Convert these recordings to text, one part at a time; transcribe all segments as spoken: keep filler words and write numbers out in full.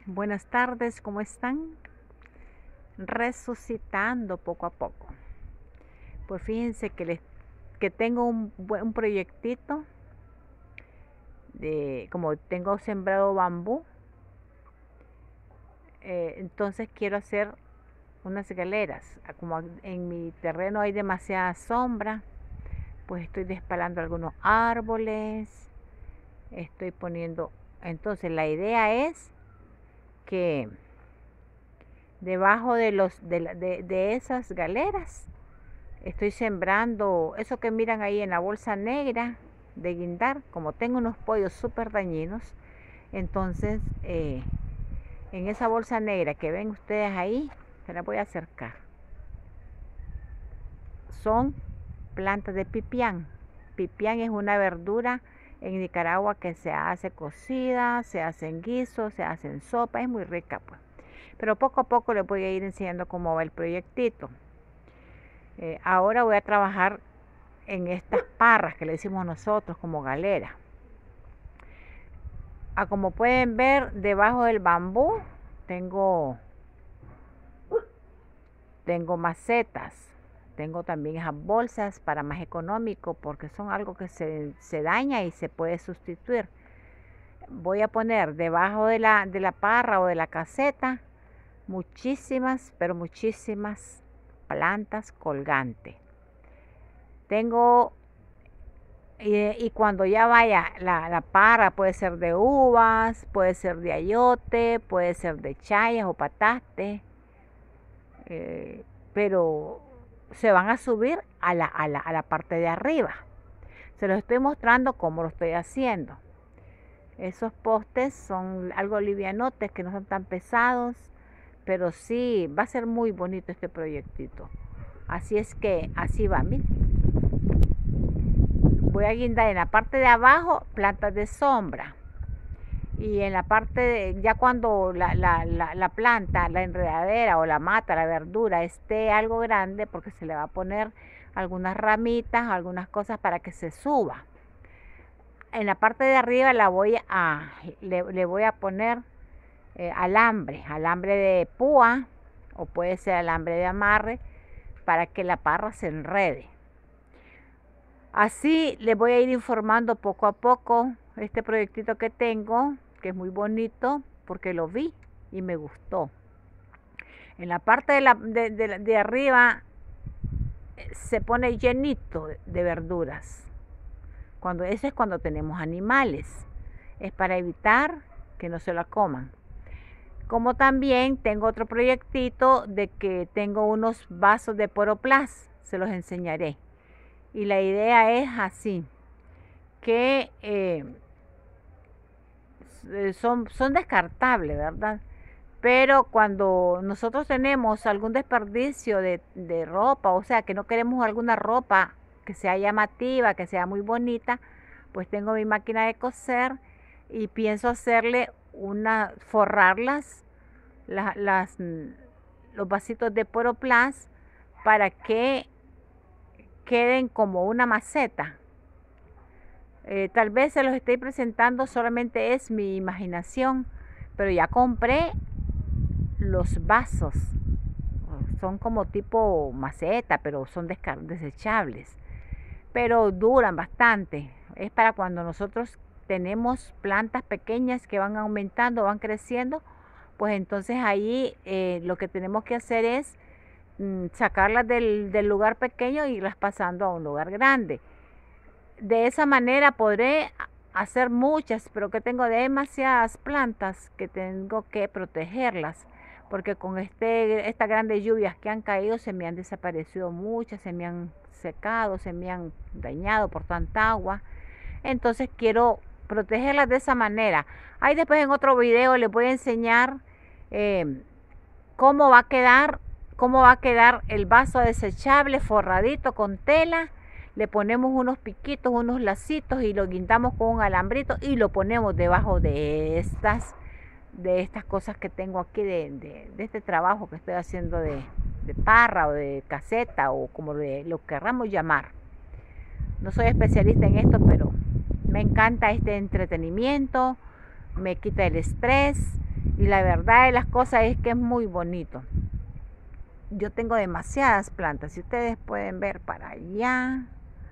Buenas tardes, ¿cómo están? Resucitando poco a poco. Pues fíjense que, les, que tengo un, un proyectito de, como tengo sembrado bambú, eh, entonces quiero hacer unas galeras. Como en mi terreno hay demasiada sombra, pues estoy despalando algunos árboles, estoy poniendo, entonces la idea es que debajo de, los, de, de, de esas galeras estoy sembrando eso que miran ahí en la bolsa negra de guindar. Como tengo unos pollos súper dañinos, entonces eh, en esa bolsa negra que ven ustedes ahí, se la voy a acercar, son plantas de pipián. Pipián es una verdura en Nicaragua que se hace cocida, se hace en guiso, se hace en sopa, es muy rica pues. Pero poco a poco les voy a ir enseñando cómo va el proyectito. Eh, ahora voy a trabajar en estas parras que le decimos nosotros como galera. Ah, como pueden ver, debajo del bambú tengo, tengo macetas. Tengo también esas bolsas para más económico porque son algo que se, se daña y se puede sustituir. Voy a poner debajo de la, de la parra o de la caseta muchísimas, pero muchísimas plantas colgantes. Tengo, y, y cuando ya vaya la, la parra, puede ser de uvas, puede ser de ayote, puede ser de chayas o pataste, eh, pero se van a subir a la, a, la, a la parte de arriba. Se los estoy mostrando cómo lo estoy haciendo. Esos postes son algo livianotes, que no son tan pesados, pero sí, va a ser muy bonito este proyectito. Así es que así va, miren. Voy a guindar en la parte de abajo plantas de sombra. Y en la parte, de, ya cuando la, la, la, la planta, la enredadera o la mata, la verdura esté algo grande, porque se le va a poner algunas ramitas, algunas cosas para que se suba. En la parte de arriba la voy a, le, le voy a poner eh, alambre, alambre de púa o puede ser alambre de amarre para que la parra se enrede. Así les voy a ir informando poco a poco este proyectito que tengo, que es muy bonito porque lo vi y me gustó. En la parte de, la, de, de, de arriba se pone llenito de verduras. Cuando, eso es cuando tenemos animales. Es para evitar que no se la coman. Como también tengo otro proyectito de que tengo unos vasos de Poroplast. Se los enseñaré. Y la idea es así, que eh, son, son descartables, ¿verdad? Pero cuando nosotros tenemos algún desperdicio de, de ropa, o sea, que no queremos alguna ropa que sea llamativa, que sea muy bonita, pues tengo mi máquina de coser y pienso hacerle una, forrarlas, la, las, los vasitos de Poroplast para que queden como una maceta. Eh, tal vez se los estoy presentando, solamente es mi imaginación, pero ya compré los vasos. Son como tipo maceta, pero son desechables. Pero duran bastante. Es para cuando nosotros tenemos plantas pequeñas que van aumentando, van creciendo, pues entonces ahí eh, lo que tenemos que hacer es sacarlas del, del lugar pequeño y irlas pasando a un lugar grande. De esa manera podré hacer muchas, pero que tengo demasiadas plantas que tengo que protegerlas, porque con este, estas grandes lluvias que han caído se me han desaparecido muchas, se me han secado, se me han dañado por tanta agua. Entonces quiero protegerlas de esa manera. Ahí después en otro video les voy a enseñar eh, cómo va a quedar cómo va a quedar el vaso desechable forradito con tela. Le ponemos unos piquitos, unos lacitos y lo guindamos con un alambrito y lo ponemos debajo de estas de estas cosas que tengo aquí de, de, de este trabajo que estoy haciendo de, de parra o de caseta o como de, lo querramos llamar. No soy especialista en esto, pero me encanta este entretenimiento. me quita el estrés y la verdad de las cosas es que es muy bonito. Yo tengo demasiadas plantas, si ustedes pueden ver para allá,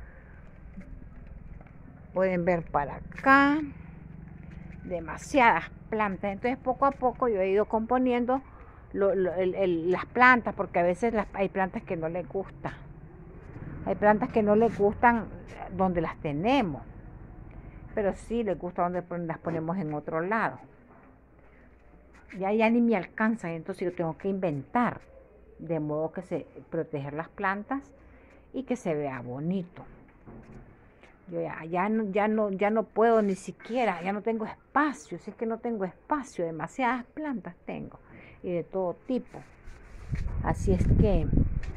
pueden ver para acá, demasiadas plantas. Entonces poco a poco yo he ido componiendo lo, lo, el, el, las plantas, porque a veces las, hay plantas que no les gusta, hay plantas que no les gustan donde las tenemos, pero sí les gusta donde las ponemos en otro lado. Ya, ya ni me alcanzan, entonces yo tengo que inventar de modo que se proteger las plantas y que se vea bonito. Yo ya, ya, no, ya, no, ya no puedo ni siquiera, ya no tengo espacio, si es que no tengo espacio, demasiadas plantas tengo y de todo tipo. Así es que,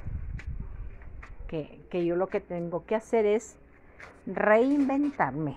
que, que yo lo que tengo que hacer es reinventarme.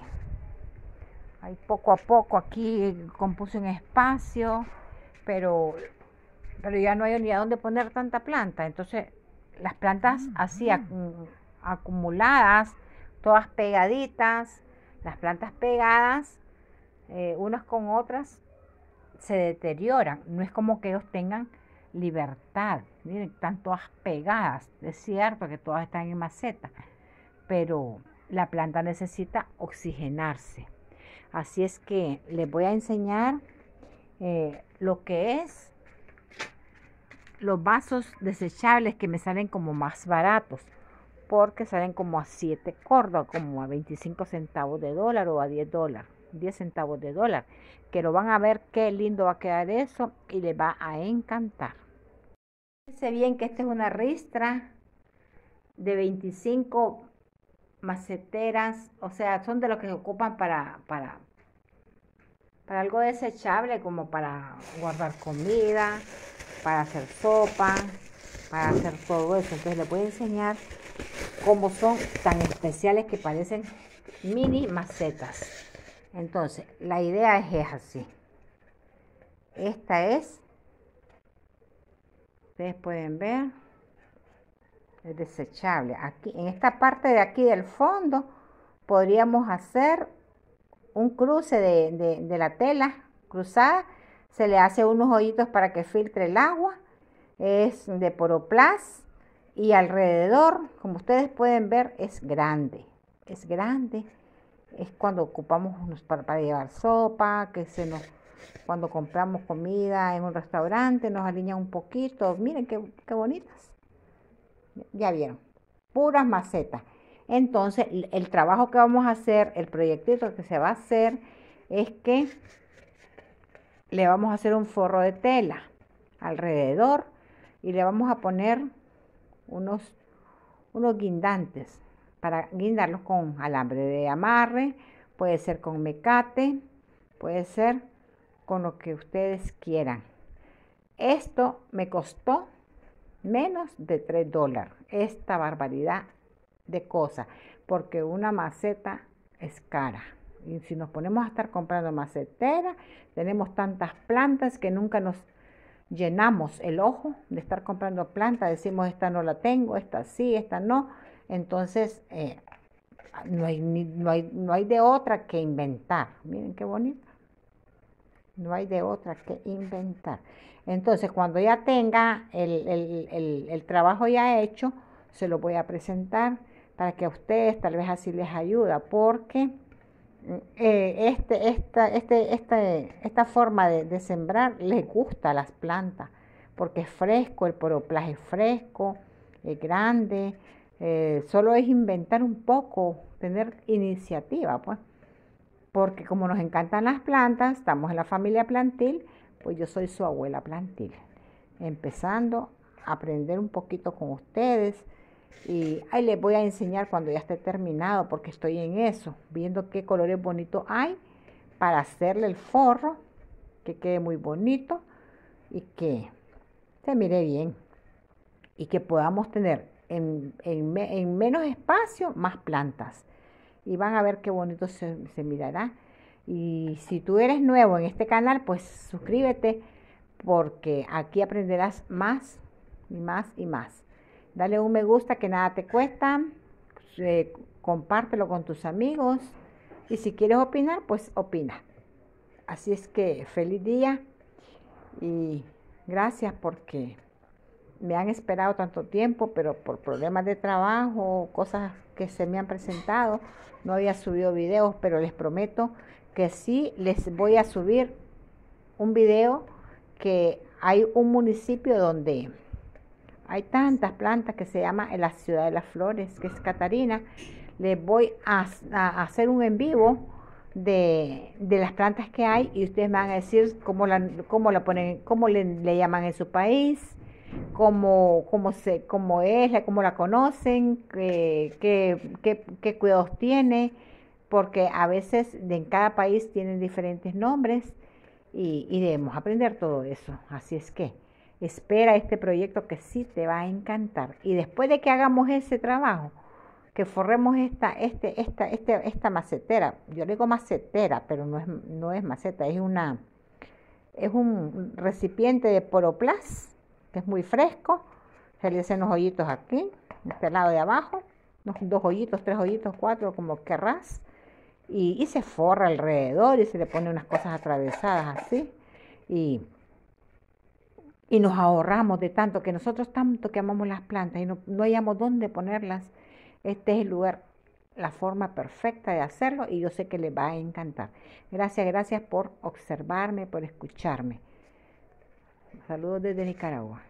Ahí poco a poco aquí compuse un espacio, pero, pero ya no hay ni a dónde poner tanta planta. Entonces las plantas así ac- acumuladas, todas pegaditas, las plantas pegadas, eh, unas con otras, se deterioran. No es como que ellos tengan libertad. Miren, están todas pegadas. Es cierto que todas están en maceta, pero la planta necesita oxigenarse. Así es que les voy a enseñar eh, lo que es los vasos desechables que me salen como más baratos, porque salen como a siete córdobas, como a veinticinco centavos de dólar o a diez dólares, diez centavos de dólar, que lo van a ver qué lindo va a quedar eso y les va a encantar. Fíjense bien que esta es una ristra de veinticinco maceteras, o sea, son de los que se ocupan para, para, para algo desechable, como para guardar comida, para hacer sopa, para hacer todo eso. Entonces les voy a enseñar cómo son tan especiales que parecen mini macetas. Entonces, la idea es así. Esta es, ustedes pueden ver, es desechable. Aquí, en esta parte de aquí del fondo, podríamos hacer un cruce de, de, de la tela cruzada. Se le hace unos hoyitos para que filtre el agua. Es de Poroplast y alrededor, como ustedes pueden ver, es grande. Es grande. Es cuando ocupamos para, para llevar sopa, que se nos, cuando compramos comida en un restaurante, nos alinean un poquito. Miren qué, qué bonitas. Ya vieron, puras macetas. Entonces, el trabajo que vamos a hacer, el proyectito que se va a hacer, es que le vamos a hacer un forro de tela alrededor y le vamos a poner unos, unos guindantes para guindarlos con alambre de amarre, puede ser con mecate, puede ser con lo que ustedes quieran. Esto me costó menos de tres dólares, esta barbaridad de cosas, porque una maceta es cara. Y si nos ponemos a estar comprando maceteras, tenemos tantas plantas que nunca nos llenamos el ojo de estar comprando plantas. Decimos, esta no la tengo, esta sí, esta no. Entonces, eh, no, hay, no, hay, no hay de otra que inventar. Miren qué bonita. No hay de otra que inventar. Entonces, cuando ya tenga el, el, el, el trabajo ya hecho, se lo voy a presentar para que a ustedes tal vez así les ayuda, porque eh, este, esta, este, este, esta forma de, de sembrar les gusta a las plantas, porque es fresco, el poroplast es fresco, es grande, eh, solo es inventar un poco, tener iniciativa, pues. Porque como nos encantan las plantas, estamos en la familia plantil, pues yo soy su abuela plantil, empezando a aprender un poquito con ustedes. Y ahí les voy a enseñar cuando ya esté terminado, porque estoy en eso, viendo qué colores bonitos hay para hacerle el forro, que quede muy bonito y que se mire bien. Y que podamos tener en, en, en menos espacio más plantas. Y van a ver qué bonito se, se mirará. Y si tú eres nuevo en este canal, pues suscríbete, porque aquí aprenderás más y más y más. Dale un me gusta, que nada te cuesta, eh, compártelo con tus amigos y si quieres opinar, pues opina. Así es que feliz día y gracias porque me han esperado tanto tiempo, pero por problemas de trabajo, cosas que se me han presentado, no había subido videos, pero les prometo que sí les voy a subir un video que hay un municipio donde hay tantas plantas que se llama en la ciudad de las flores, que es Catarina. Les voy a, a hacer un en vivo de, de las plantas que hay y ustedes me van a decir cómo la, cómo la ponen, cómo le, le llaman en su país, cómo, cómo, se, cómo es, cómo la conocen, qué, qué, qué, qué cuidados tiene, porque a veces en cada país tienen diferentes nombres y, y debemos aprender todo eso. Así es que espera este proyecto que sí te va a encantar. Y después de que hagamos ese trabajo, que forremos esta, este, esta, este, esta macetera, yo le digo macetera, pero no es, no es maceta, es una, es un recipiente de poroplast, que es muy fresco, se le hacen los hoyitos aquí, este lado de abajo, dos hoyitos, tres hoyitos, cuatro, como querrás, y, y se forra alrededor y se le pone unas cosas atravesadas así, y, y nos ahorramos de tanto, que nosotros tanto que amamos las plantas y no, no hayamos dónde ponerlas. Este es el lugar, la forma perfecta de hacerlo y yo sé que les va a encantar. Gracias, gracias por observarme, por escucharme. Saludos desde Nicaragua.